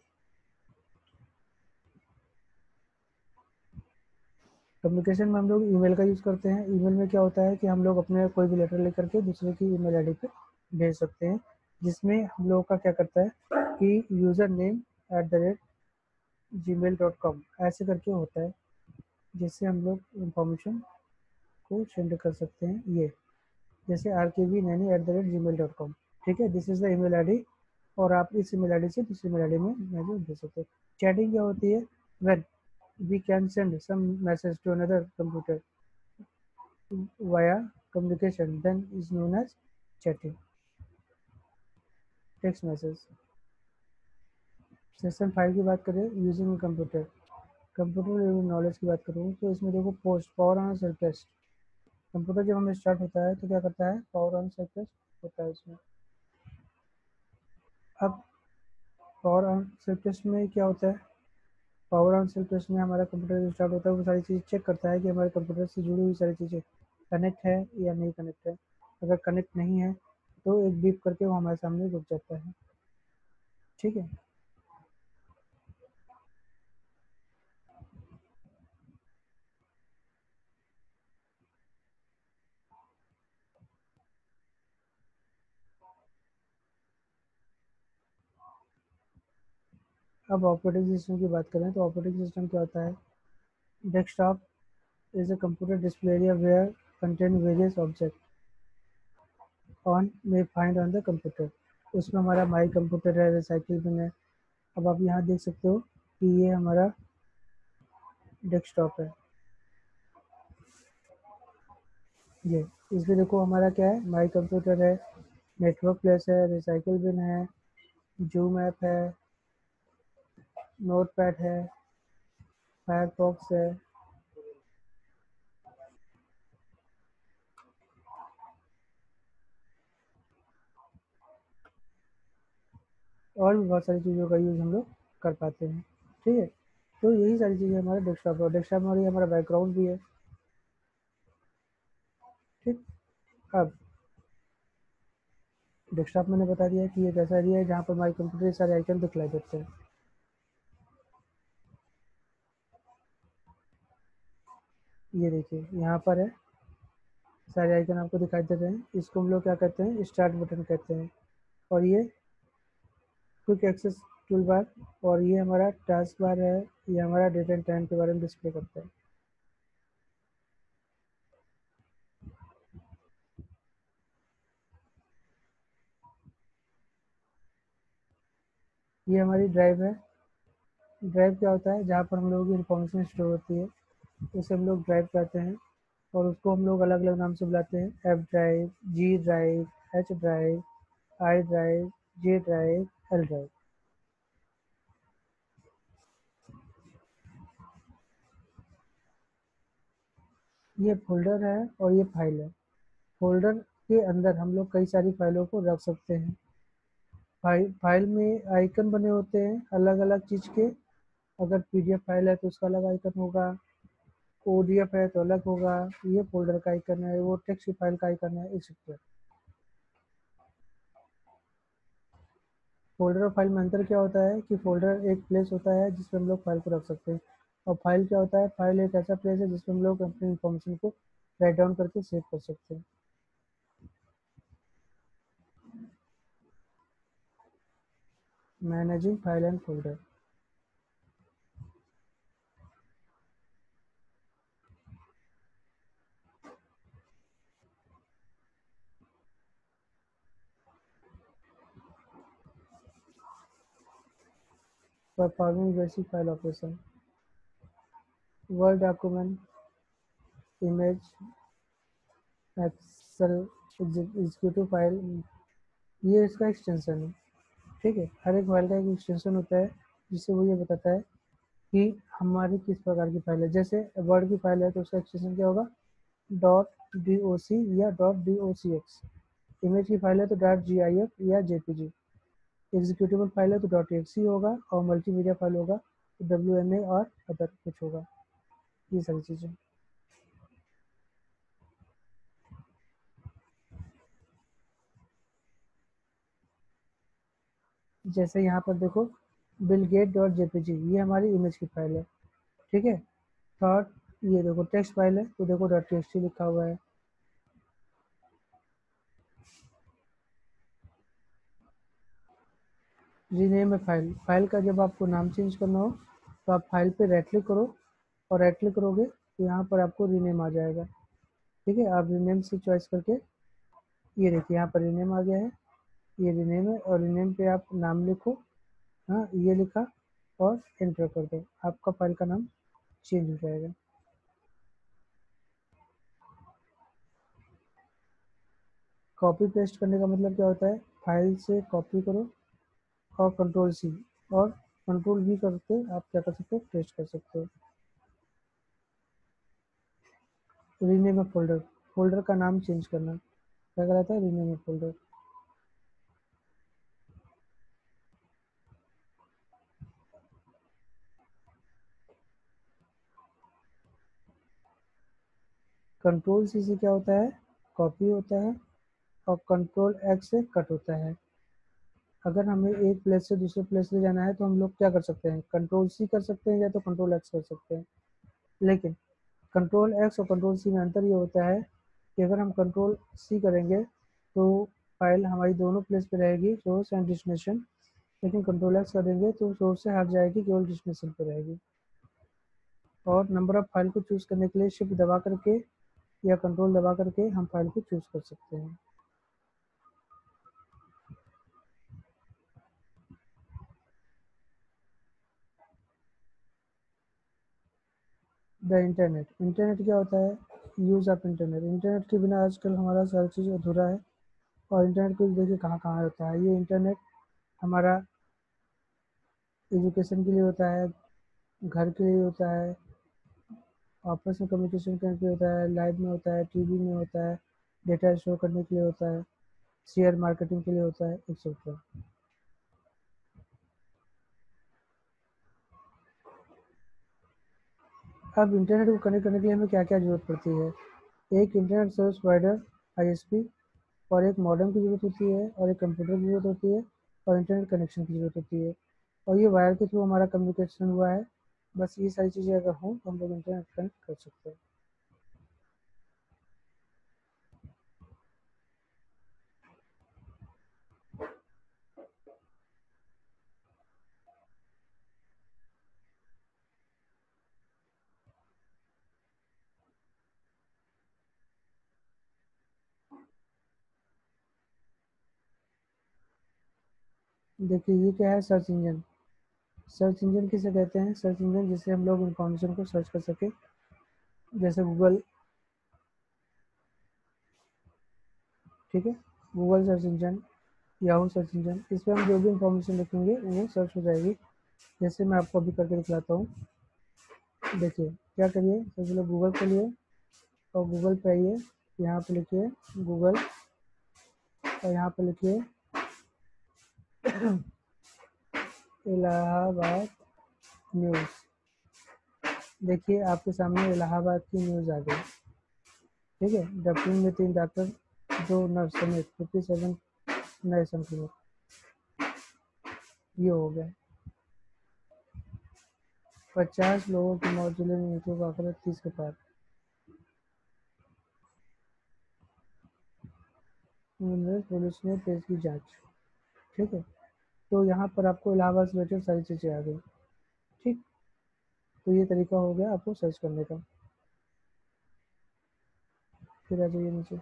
Communication में हम लोग ईमेल का यूज़ करते हैं। ईमेल में क्या होता है कि हम लोग अपने कोई भी लेटर लेकर के दूसरे की ईमेल आईडी पे भेज सकते हैं, जिसमें हम लोगों का क्या करता है कि user name at the rate G mail dot com ऐसे करके होता है, जिससे हम लोग इंफॉर्मेशन को सेंड कर सकते हैं। ये जैसे R K V Naini at the rate G mail dot com. ठीक है, this is the email ID और आप इस ईमेल आईडी से दूसरी ईमेल आईडी में मैसेज भेज सकते हैं। चैटिंग क्या होती है, when we can send some message to another computer via communication, then is known as chatting. Text message. Section five की बात करें, यूजिंग कंप्यूटर, कंप्यूटर नॉलेज की बात करूँ तो इसमें देखो post, power on self test. Computer जब हमें स्टार्ट होता है तो क्या करता है, पावर ऑन सेल्फ टेस्ट होता है इसमें। अब पावर ऑन सेल्फ टेस्ट में क्या होता है, पावर ऑन सेल्फ टेस्ट में हमारा कंप्यूटर जो स्टार्ट होता है वो सारी चीज़ चेक करता है कि हमारे कंप्यूटर से जुड़ी हुई सारी चीज़ें कनेक्ट है या नहीं कनेक्ट है। अगर कनेक्ट नहीं है तो एक बीप करके वो हमारे सामने रुक जाता है। ठीक है। अब ऑपरेटिंग सिस्टम की बात करें तो ऑपरेटिंग सिस्टम क्या होता है, desktop is a computer display area where contain various object on may find on the computer. उसमें हमारा माई कंप्यूटर है, रिसाइकिल बिन है। अब आप यहाँ देख सकते हो कि ये हमारा डेस्कटॉप है। ये इसमें देखो हमारा क्या है, माई कंप्यूटर है, नेटवर्क प्लेस है, रिसाइकिल बिन है, जूम ऐप है, नोट पैड है, फायरफॉक्स है, और भी बहुत सारी चीज़ों का यूज़ हम लोग कर पाते हैं। ठीक है, तो यही सारी चीज़ें हमारे डेस्कटॉप है। डेस्कटॉप में हमारा बैकग्राउंड भी है। ठीक। अब डेस्कटॉप मैंने बता दिया कि एक ऐसा एरिया है जहाँ पर हमारे कंप्यूटर के सारे आइकन दिखलाई देते हैं। ये देखिए यहाँ पर है, सारे आइकन आपको दिखाई दे रहे हैं। इसको हम लोग क्या कहते हैं, स्टार्ट बटन कहते हैं। और ये क्विक एक्सेस टूल बार, और ये हमारा टास्क बार है, ये हमारा डेट एंड टाइम के बारे में डिस्प्ले करता है। ये हमारी ड्राइव है। ड्राइव क्या होता है, जहाँ पर हम लोगों की इन्फॉर्मेशन स्टोर होती है, उसे हम लोग ड्राइव कहते हैं। और उसको हम लोग अलग अलग नाम से बुलाते हैं, F drive, G drive, H drive, I drive, J drive, L drive. ये फोल्डर है और ये फाइल है। फोल्डर के अंदर हम लोग कई सारी फाइलों को रख सकते हैं। फाइल फाइल में आइकन बने होते हैं अलग अलग चीज़ के। अगर पीडीएफ फाइल है तो उसका अलग आइकन होगा, ओडीएफ है तो अलग होगा। ये फोल्डर का आइकन है, वो टेक्स्ट फाइल का आइकन है, इस तरह। फोल्डर और फाइल में अंतर क्या होता है कि फोल्डर एक प्लेस होता है जिसमें हम लोग फाइल को रख सकते हैं, और फाइल क्या होता है, फाइल एक ऐसा प्लेस है जिसमें हम लोग अपनी इंफॉर्मेशन को राइट डाउन करके सेव कर सकते हैं। Managing file and folder. Performing basic file operation, word document, image, Excel, executive file, ये इसका एक्सटेंशन है। ठीक है, हर एक फाइल का एक एक्सटेंशन होता है जिससे वो ये बताता है कि हमारी किस प्रकार की फाइल है। जैसे वर्ड की फाइल है तो उसका एक्सटेंशन क्या होगा, डॉट डी ओ सी या dot D O C X. Image की फाइल है तो डॉट जी आई एफ या J P G. Executable file है तो डॉट एक्स ई होगा, और मल्टीमीडिया फाइल होगा तो डब्ल्यू एम ए और अदर कुछ होगा। ये सारी चीज़ें। जैसे यहाँ पर देखो, बिलगेट डॉट जेपीजी, ये हमारी इमेज की फाइल है। ठीक है, डॉट, ये देखो टेक्स्ट फाइल है तो देखो डॉट टी लिखा हुआ है। रीनेम ए फाइल, फाइल का जब आपको नाम चेंज करना हो तो आप फाइल पे राइट क्लिक करो, और राइट क्लिक करोगे तो यहाँ पर आपको रीनेम आ जाएगा। ठीक है, आप रीनेम से चॉइस करके, ये देखिए यहाँ पर रीनेम आ गया है, ये रीनेम है, और रीनेम पे आप नाम लिखो। हाँ, ये लिखा और एंटर कर दो, आपका फाइल का नाम चेंज हो जाएगा। कॉपी पेस्ट करने का मतलब क्या होता है, फाइल से कॉपी करो और कंट्रोल सी और कंट्रोल वी करके आप क्या कर सकते हो, पेस्ट कर सकते हो। रीनेम ए फोल्डर, फोल्डर का नाम चेंज करना, क्या कहलाता है, rename a folder. Control C से क्या होता है, कॉपी होता है, और कंट्रोल एक्स से कट होता है। अगर हमें एक प्लेस से दूसरे प्लेस ले जाना है तो हम लोग क्या कर सकते हैं, कंट्रोल सी कर सकते हैं या तो कंट्रोल एक्स कर सकते हैं। लेकिन कंट्रोल एक्स और कंट्रोल सी में अंतर ये होता है कि अगर हम कंट्रोल सी करेंगे तो फाइल हमारी दोनों प्लेस पे रहेगी, सोर्स एंड डेस्टिनेशन। लेकिन कंट्रोल एक्स करेंगे तो सोर्स से हट जाएगी, केवल डेस्टिनेशन पे रहेगी। और नंबर ऑफ फाइल को चूज़ करने के लिए शिफ्ट दबा करके या कंट्रोल दबा करके हम फाइल को चूज़ कर सकते हैं। द इंटरनेट, इंटरनेट क्या होता है, यूज़ ऑफ इंटरनेट। इंटरनेट के बिना आजकल हमारा सारी चीज़ अधूरा है। और इंटरनेट को देखिए कहाँ कहाँ होता है। ये इंटरनेट हमारा एजुकेशन के लिए होता है, घर के लिए होता है, आपस में कम्युनिकेशन करने के लिए होता है, लाइव में होता है, टीवी में होता है, डेटा स्टोर करने के लिए होता है, शेयर मार्केटिंग के लिए होता है, एक्सेट्रा। अब इंटरनेट को कनेक्ट करने के लिए हमें क्या क्या जरूरत पड़ती है, एक internet service provider I S P, और एक मॉडेम की ज़रूरत होती है, और एक कंप्यूटर की ज़रूरत होती है, और इंटरनेट कनेक्शन की ज़रूरत होती है। और ये वायर के थ्रू हमारा कम्युनिकेशन हुआ है। बस ये सारी चीज़ें अगर हों तो हम लोग इंटरनेट कनेक्ट कर सकते हैं। देखिए ये क्या है, सर्च इंजन। सर्च इंजन किसे कहते हैं, सर्च इंजन जिससे हम लोग इंफॉर्मेशन को सर्च कर सके, जैसे गूगल। ठीक है, Google search engine, Yahoo search engine, इस पर हम जो भी इंफॉर्मेशन लिखेंगे वो सर्च हो जाएगी। जैसे मैं आपको अभी करके दिखलाता हूँ। देखिए क्या करिए, सबसे पहले गूगल के लिए, और गूगल पे आइए, यहाँ पे लिखिए गूगल, और यहाँ पे लिखिए इलाहाबाद न्यूज़। देखिए आपके सामने इलाहाबाद की न्यूज़ आ गई। ठीक है, डब्ल्यू में तीन डॉक्टर, दो नर्स समेत फिफ्टी सेवन नए संक्रमित। ये हो गया। पचास लोगों की मौत, जिले में मृत्यु का आंकड़ा तीस के पार। पुलिस ने तेज की जांच। ठीक है, तो यहाँ पर आपको इलाहाबाद से रिलेटेड सारी चीज़ें आ गई। ठीक, तो ये तरीका हो गया आपको सर्च करने का। फिर आ जाइए नीचे।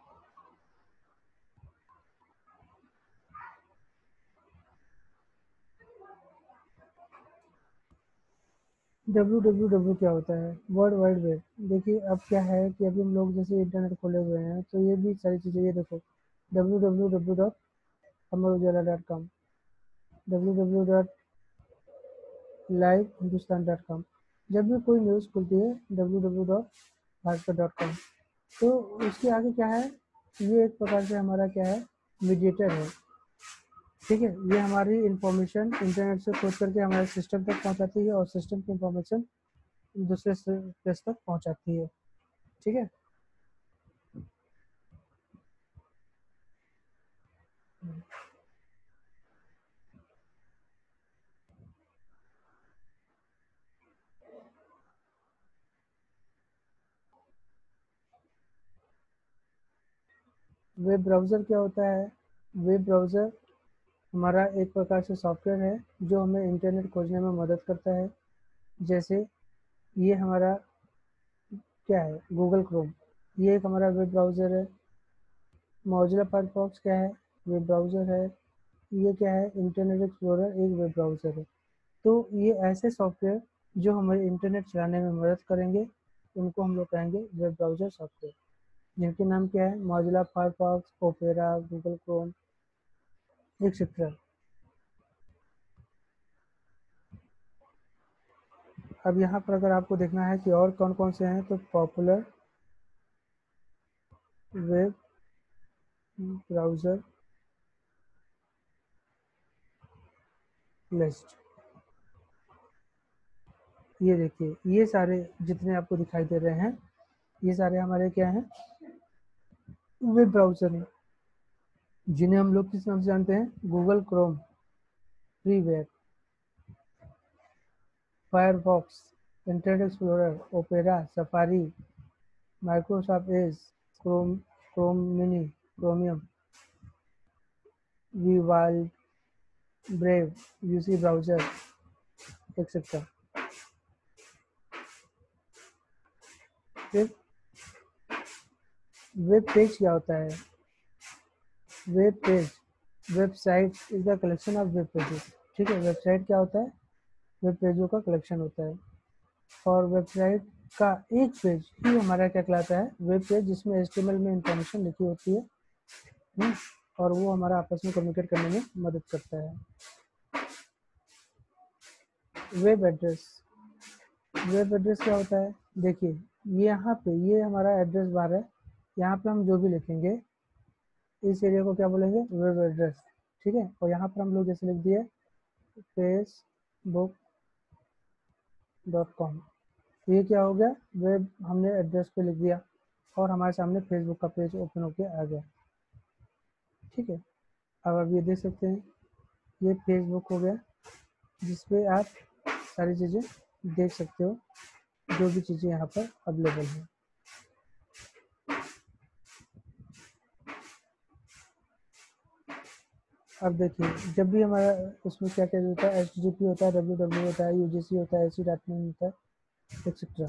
डब्ल्यू डब्ल्यू डब्ल्यू क्या होता है? World wide web. देखिए अब क्या है कि अभी हम लोग जैसे इंटरनेट खोले हुए हैं, तो ये भी सारी चीज़ें, ये देखो W W W dot Amar Ujala dot com, W W dot live Hindustan dot com. जब भी कोई न्यूज़ खुलती है, W W dot Bhaskar dot com. तो उसके आगे क्या है, ये एक प्रकार से हमारा क्या है, मीडिएटर है। ठीक है, ये हमारी इंफॉर्मेशन इंटरनेट से खोज करके हमारे सिस्टम तक पहुंचाती है और सिस्टम की इंफॉर्मेशन दूसरे प्लेस तक पहुंचाती है। ठीक है, वेब ब्राउज़र क्या होता है? वेब ब्राउज़र हमारा एक प्रकार से सॉफ्टवेयर है जो हमें इंटरनेट खोजने में मदद करता है। जैसे ये हमारा क्या है, गूगल क्रोम, ये एक हमारा वेब ब्राउज़र है। मोजिला फायरफॉक्स क्या है, वेब ब्राउज़र है। ये क्या है, इंटरनेट एक्सप्लोरर एक वेब ब्राउज़र है। तो ये ऐसे सॉफ्टवेयर जो हमें इंटरनेट चलाने में मदद करेंगे, उनको हम लोग कहेंगे वेब ब्राउज़र सॉफ्टवेयर, जिनके नाम क्या है, Mozilla Firefox, Opera, Google Chrome, etcetera. अब यहाँ पर अगर आपको देखना है कि और कौन कौन से हैं, तो पॉपुलर वेब ब्राउज़र लिस्ट। ये देखिए, ये सारे जितने आपको दिखाई दे रहे हैं, ये सारे हमारे क्या हैं, वेब ब्राउज़र हैं, जिन्हें हम लोग किस नाम से जानते हैं, Google Chrome, free web, Firefox, Internet Explorer, Opera, Safari, Microsoft Edge, Chrome, Chrome mini, Chromium, Vivaldi, Brave, UC browser, etcetera. फिर वेब पेज क्या होता है? Web page, website is the collection of web pages. ठीक है, वेबसाइट क्या होता है, वेब पेजों का कलेक्शन होता है। और वेबसाइट का एक पेज ही हमारा क्या कहलाता है, वेब पेज, जिसमें एचटीएमएल में इंफॉर्मेशन लिखी होती है। हुँ? और वो हमारा आपस में कम्युनिकेट करने में मदद करता है। वेब एड्रेस, वेब एड्रेस क्या होता है? देखिए, ये यहाँ पे ये हमारा एड्रेस बार है। यहाँ पे हम जो भी लिखेंगे, इस एरिया को क्या बोलेंगे, वेब एड्रेस। ठीक है, और यहाँ पर हम लोग जैसे लिख दिए फेसबुक डॉट कॉम, तो ये क्या हो गया, वेब हमने एड्रेस पे लिख दिया और हमारे सामने फेसबुक का पेज ओपन होके आ गया। ठीक है, अब आप ये देख सकते हैं, ये फेसबुक हो गया, जिस पे आप सारी चीज़ें देख सकते हो, जो भी चीज़ें यहाँ पर अवेलेबल हैं। अब देखिए, जब भी हमारा उसमें क्या क्या होता है, एच टी टी पी होता है, डब्ल्यू डब्ल्यू होता है, यू जी सी होता है, ए सी डॉट इन होता है, एक्सेट्रा।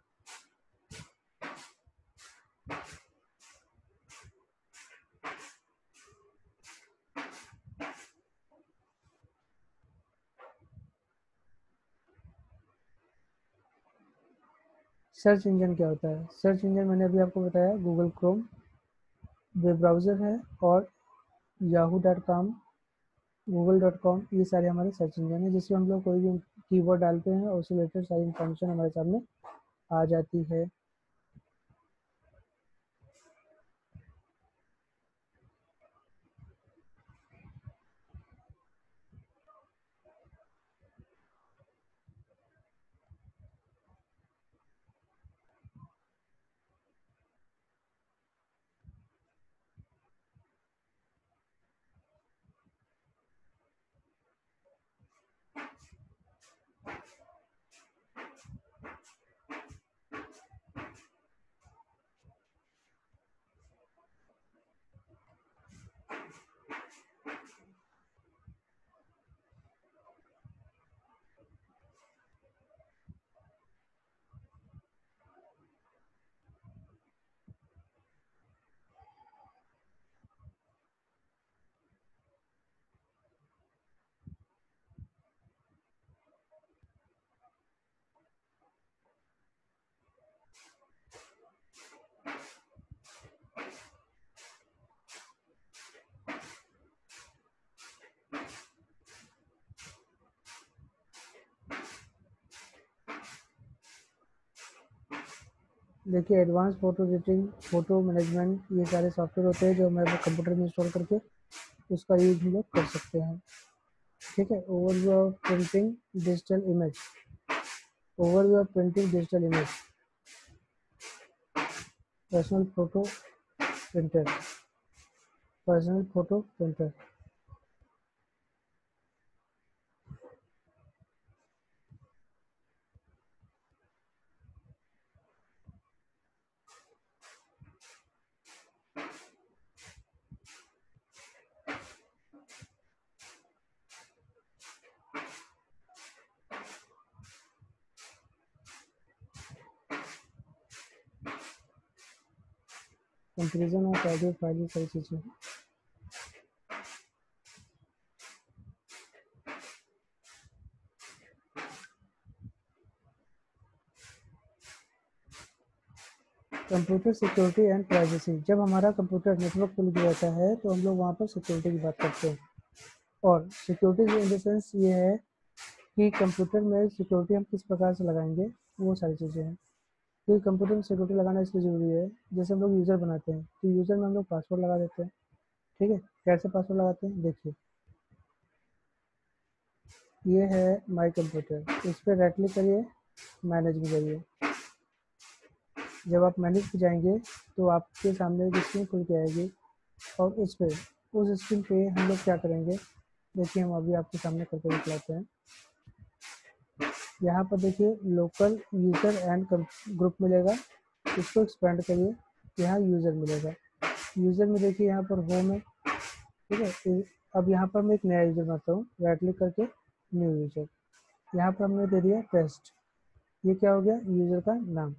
सर्च इंजन क्या होता है? सर्च इंजन मैंने अभी आपको बताया, गूगल क्रोम वेब ब्राउज़र है, और Yahoo dot com, Google dot com, ये सारे हमारे सर्च इंजन है, जिसमें हम लोग कोई भी कीवर्ड डालते हैं और उससे रिलेटेड सारी इन्फॉर्मेशन हमारे सामने आ जाती है। देखिए advance photo editing, photo management, ये सारे सॉफ्टवेयर होते हैं जो हमारे कंप्यूटर में इंस्टॉल करके उसका यूज हम लोग कर सकते हैं। ठीक है, overview of printing digital image, overview of printing digital image, personal photo printer, personal photo printer. Comparison of audio file, सारी चीज़ें। कंप्यूटर सिक्योरिटी एंड प्राइवेसी, जब हमारा कंप्यूटर नेटवर्क खुल गया रहता है तो हम लोग वहाँ पर सिक्योरिटी की बात करते हैं। और सिक्योरिटी इन द सेंस ये है कि कंप्यूटर में सिक्योरिटी हम किस प्रकार से लगाएंगे, वो सारी चीज़ें हैं। तो कंप्यूटर में सिक्योरिटी लगाना इसलिए ज़रूरी है, जैसे हम लोग यूज़र बनाते हैं तो यूज़र में हम लोग पासवर्ड लगा देते हैं। ठीक है, कैसे पासवर्ड लगाते हैं देखिए, ये है माई कंप्यूटर, इस पर राइट क्लिक करिए, मैनेज में जाइए। जब आप मैनेज पे जाएंगे तो आपके सामने एक स्क्रीन खुल के आएगी और उस पर उस स्क्रीन पे हम लोग क्या करेंगे, देखिए हम अभी आपके सामने करके दिखलाते हैं। यहाँ पर देखिए लोकल यूज़र एंड ग्रुप मिलेगा, इसको एक्सपेंड करिए, यहाँ यूज़र मिलेगा। यूज़र में देखिए यहाँ पर होम है। ठीक है, अब यहाँ पर मैं एक नया यूज़र बनाता हूँ, राइट क्लिक करके न्यू यूज़र, यहाँ पर हमने दे दिया टेस्ट। ये क्या हो गया, यूज़र का नाम।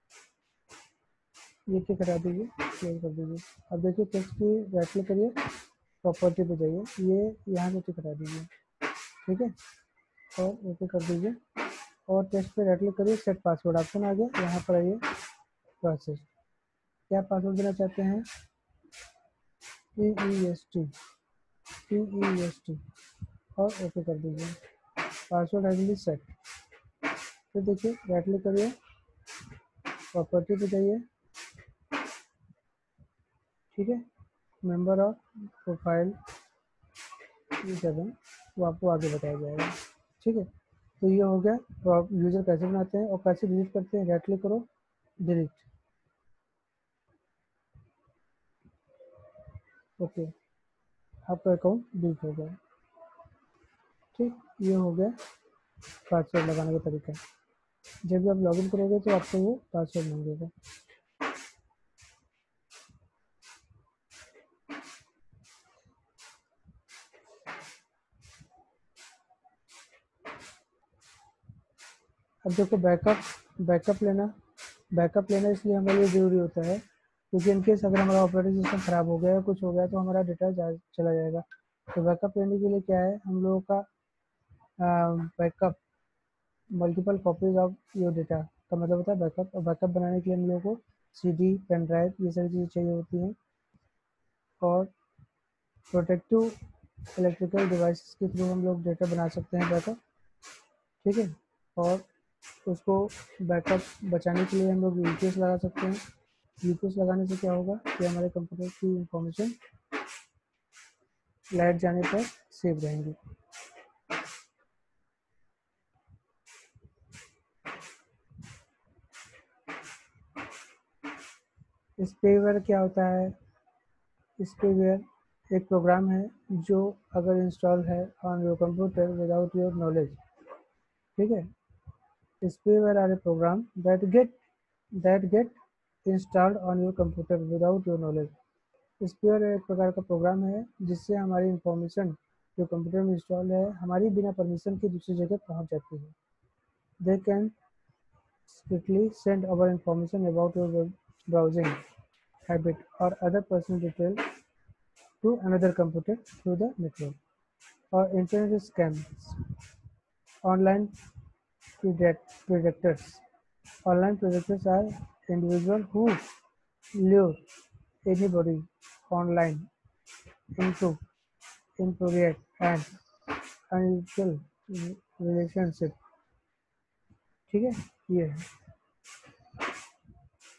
ये क्या करा दीजिए, क्लोज कर दीजिए। अब देखिए टेक्स्ट की राइट क्लिक करिए, प्रॉपर्टी पे जाइए, ये यहाँ से टिक करा दीजिए। ठीक है, और ओके कर दीजिए और टेक्स्ट पे राइट क्लिक करिए, सेट पासवर्ड ऑप्शन आ गया, यहाँ पर आइए प्रोसेस, क्या पासवर्ड देना चाहते हैं, E E S T, E E S T, और ओके कर दीजिए, पासवर्ड हैज बीन सेट। फिर देखिए राइट क्लिक करिए, प्रॉपर्टी पे जाइए। ठीक है, मेंबर ऑफ प्रोफाइल ये सेवन, वो आपको आगे बताया जाएगा। ठीक है, तो ये हो गया यूज़र कैसे बनाते हैं और कैसे डिलीट करते हैं, राइट क्लिक करो, डिलीट। ओके, आपका अकाउंट डिलीट हो गया। ठीक, ये हो गया पासवर्ड लगाने का तरीका। जब भी आप लॉगिन करोगे तो आपको वो पासवर्ड मांगेगा। अब देखो बैकअप, बैकअप लेना, बैकअप लेना इसलिए हमारे लिए ज़रूरी होता है क्योंकि इनकेस अगर हमारा ऑपरेटिंग सिस्टम ख़राब हो गया या कुछ हो गया तो हमारा डेटा जा चला जाएगा। तो बैकअप लेने के लिए क्या है, हम लोगों का backup multiple copies of your data का मतलब होता है बैकअप। और बैकअप बनाने के लिए हम लोगों को सी डी, पेन ड्राइव, ये सारी चीज़ें चाहिए होती हैं। और प्रोटेक्टिव इलेक्ट्रिकल डिवाइसेस के थ्रू हम लोग डेटा बना सकते हैं बैकअप। ठीक है, और उसको बैकअप बचाने के लिए हम लोग यू पी एस लगा सकते हैं। यू पी एस लगाने से क्या होगा कि हमारे कंप्यूटर की इंफॉर्मेशन लाइट जाने पर सेव रहेंगी। स्पेवेयर क्या होता है, स्पेवेयर एक प्रोग्राम है जो अगर इंस्टॉल है on your computer without your knowledge. ठीक है, spyware are a program that get that get installed on your computer without your knowledge. Spyware एक प्रकार का प्रोग्राम है जिससे हमारी इंफॉर्मेशन जो कंप्यूटर में इंस्टॉल है हमारी बिना परमिशन के दूसरी जगह पहुंच जाती है। They can quickly send our information about your web browsing habit or other personal details to another computer through the network. Or internet scams, online predators. Online predators are individuals who lure anybody online into inappropriate and unequal relationship. ठीक है, ये है।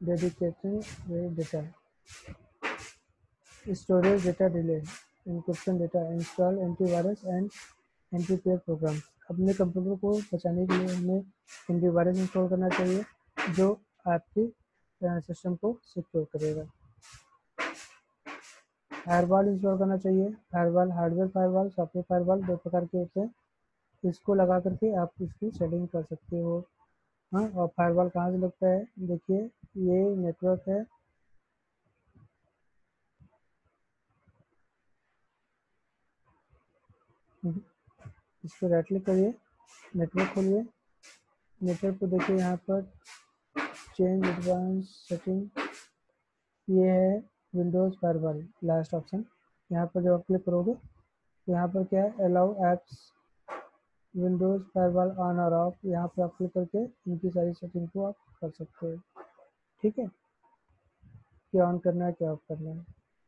Dedicated data, storage data delay, encryption data, install antivirus and एंटीपेयर प्रोग्राम। अपने कंप्यूटर को बचाने के लिए हमें एंटीवायरस इंस्टॉल करना चाहिए जो आपके सिस्टम को सिक्योर करेगा। फायरवॉल इंस्टॉल करना चाहिए। Firewall hardware firewall, software firewall दो प्रकार के होते हैं। इसको लगा करके आप इसकी सेटिंग कर सकते हो। हाँ, और फायरवॉल कहाँ से लगता है, देखिए ये नेटवर्क है, इस पर राइट क्लिक करिए, नेटवर्क खोलिए, नेटवर्क को देखिए यहाँ पर चेंज एडवांस सेटिंग, ये है विंडोज़ फायरवॉल लास्ट ऑप्शन। यहाँ पर जब आप क्लिक करोगे तो यहाँ पर क्या है, allow apps Windows firewall on और ऑफ, यहाँ पर आप क्लिक करके इनकी सारी सेटिंग को आप कर सकते हो। ठीक है, क्या ऑन करना है क्या ऑफ करना है।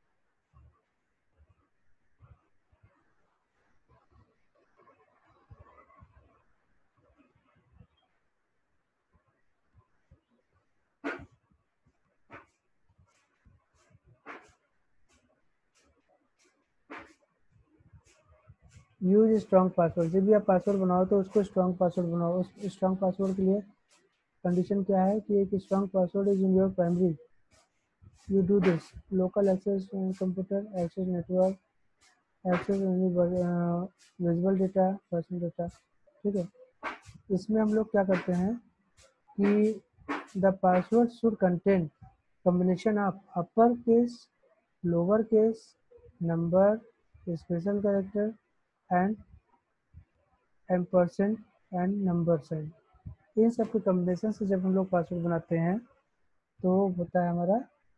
यूज स्ट्रॉन्ग पासवर्ड, जब भी आप पासवर्ड बनाओ तो उसको स्ट्रॉन्ग पासवर्ड बनाओ। उस स्ट्रॉन्ग पासवर्ड के लिए कंडीशन क्या है कि एक strong password is in your primary, you do this local access computer, access network, access visible data, personal data. ठीक है, इसमें हम लोग क्या करते हैं कि the password should contain combination of upper case, lower case, number, special character and ampersand and number sign. इन सब के कॉम्बिनेशन से जब हम लोग पासवर्ड बनाते हैं तो होता है हमारा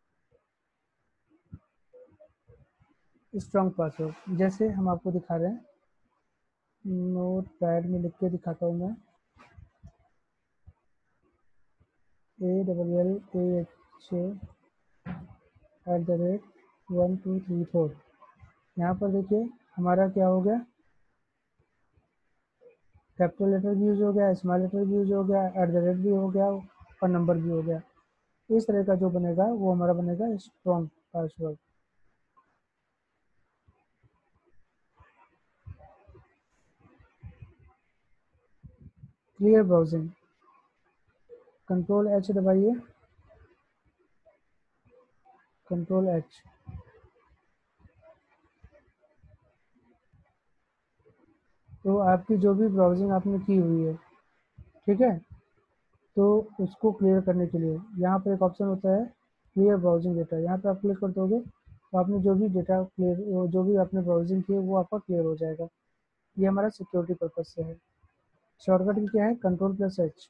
स्ट्रॉन्ग पासवर्ड। जैसे हम आपको दिखा रहे हैं, नोट पैड में लिख के दिखाता हूँ मैं, A double L A H at the rate one two three four. यहाँ पर देखिए हमारा क्या हो गया, कैपिटल लेटर भी यूज हो गया, स्मॉल लेटर भी यूज हो गया, एट द रेट भी हो गया और नंबर भी हो गया। इस तरह का जो बनेगा वो हमारा बनेगा strong password. Clear browsing, control H दबाइए, कंट्रोल एच। तो आपकी जो भी ब्राउजिंग आपने की हुई है, ठीक है, तो उसको क्लियर करने के लिए यहाँ पर एक ऑप्शन होता है क्लियर ब्राउजिंग डेटा। यहाँ पर आप क्लिक कर दोगे तो आपने जो भी डेटा क्लियर, जो भी आपने ब्राउजिंग की है वो आपका क्लियर हो जाएगा। ये हमारा सिक्योरिटी पर्पज से है। शॉर्टकट की क्या है, कंट्रोल प्लस एच।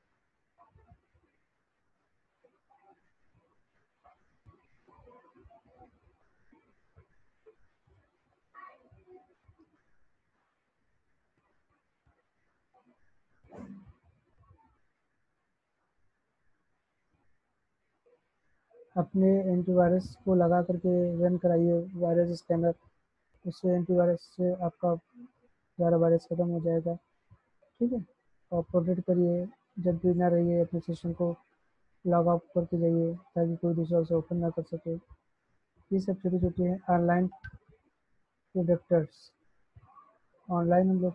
अपने एंटीवायरस को लगा करके रन कराइए वायरस स्कैनर, उससे एंटीवायरस से आपका सारा वायरस खत्म हो जाएगा। ठीक है, और प्रोटेक्ट करिए, जब भी ना रहिए अपने सिस्टम को लॉग आउट करके जाइए ताकि कोई दूसरा उसे ओपन ना कर सके। ये सब छोटी छोटी हैं ऑनलाइन प्रोडक्टर्स। ऑनलाइन हम लोग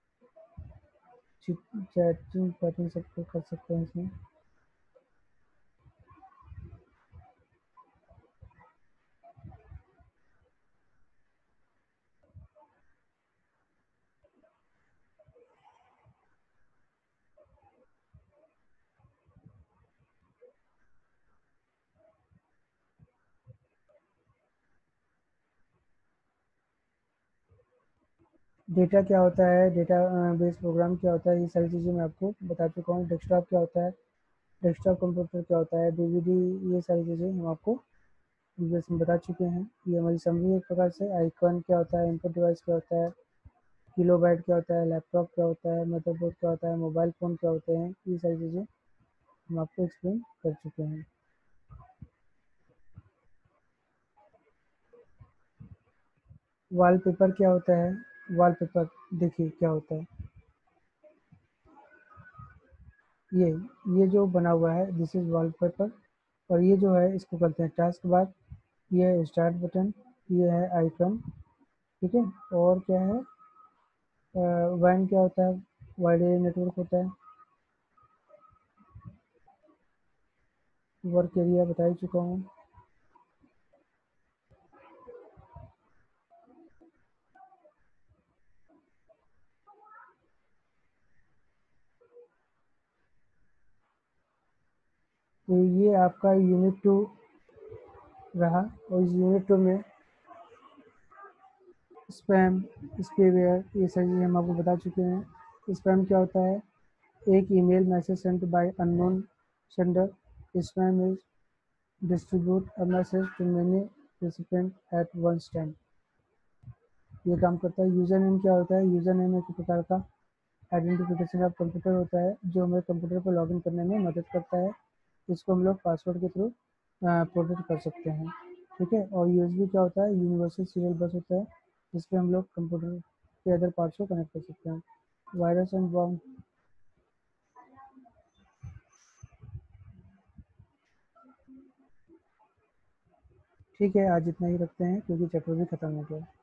चैटिंग पैटिंग सब कुछ कर सकते हैं इसमें। डेटा क्या होता है, डेटा बेस प्रोग्राम क्या होता है, ये सारी चीज़ें मैं आपको बता चुका हूँ। डेस्कटॉप क्या होता है, डेस्कटॉप कंप्यूटर क्या होता है, डीवीडी, ये सारी चीज़ें हम आपको प्रीवियस में बता चुके हैं। ये हमारी समरी एक प्रकार से। आइकन क्या होता है, इनपुट डिवाइस क्या होता है, किलोबाइट क्या होता है, लैपटॉप क्या होता है, मदरबोर्ड क्या होता है, मोबाइल फ़ोन क्या होते हैं, ये सारी चीज़ें हम आपको एक्सप्लेन कर चुके हैं। वॉलपेपर क्या होता है, वॉलपेपर देखिए क्या होता है, ये ये जो बना हुआ है दिस इज़ वॉलपेपर। और ये जो है इसको करते हैं टास्क बार, ये है स्टार्ट बटन, ये है आइकन, ठीक है। और क्या है, वैन क्या होता है, वाइड एरिया नेटवर्क होता है। वर्क एरिया बता ही चुका हूँ। तो ये आपका यूनिट टू रहा, और इस यूनिट टू में स्पैम, स्पेवेयर, ये सारी चीज़ें हम आपको बता चुके हैं। स्पैम क्या होता है, एक email message sent by unknown sender. Spam is distribute a message to many recipient at one time. ये काम करता है। यूज़र नेम क्या होता है, यूज़र नेम एक प्रकार का आइडेंटिफिकेशन ऑफ कंप्यूटर होता है जो हमें कंप्यूटर पर लॉगिन करने में मदद करता है। इसको हम लोग पासवर्ड के थ्रू प्रोटेक्ट कर सकते हैं, ठीक है। और यूएसबी क्या होता है, यूनिवर्सल सीरियल बस होता है जिसपे हम लोग कंप्यूटर के अदर पार्ट्स को कनेक्ट कर सकते हैं। वायरस एंड बॉम्ब, ठीक है, आज इतना ही रखते हैं क्योंकि चैप्टर भी खत्म हो गया।